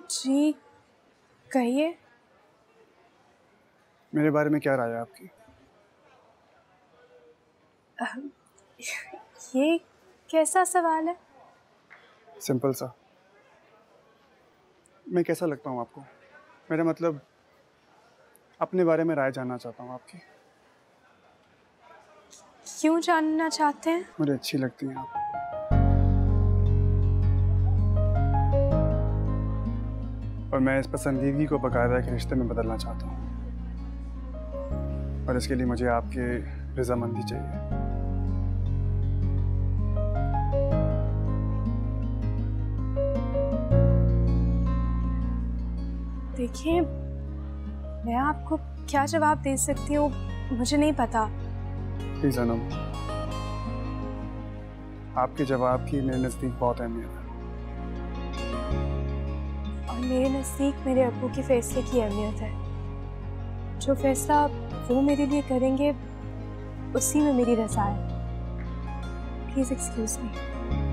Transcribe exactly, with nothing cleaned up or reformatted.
जी कहिए। मेरे बारे में क्या राय है आपकी? ये कैसा सवाल है? सिंपल सा। मैं कैसा लगता हूँ आपको? मेरा मतलब अपने बारे में राय जानना चाहता हूँ आपकी। क्यों जानना चाहते हैं? मुझे अच्छी लगती हैं आप। और मैं इस पसंदीदगी को बाकायदा एक रिश्ते में बदलना चाहता हूँ, और इसके लिए मुझे आपकी रजामंदी चाहिए। देखिए, मैं आपको क्या जवाब दे सकती हूँ मुझे नहीं पता। प्लीज अनम, आपके जवाब की मेरे नज़दीक बहुत अहमियत है। और मेरे नज़दीक मेरे अब्बू के फैसले की अहमियत है। जो फैसला वो मेरे लिए करेंगे उसी में मेरी रज़ा है। Please excuse me.